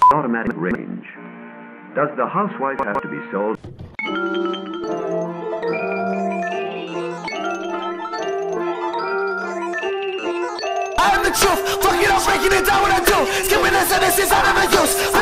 automatic range. Does the housewife have to be sold? I am the truth, fuck it up, breaking it down what I do. Skipping the sentences I never use.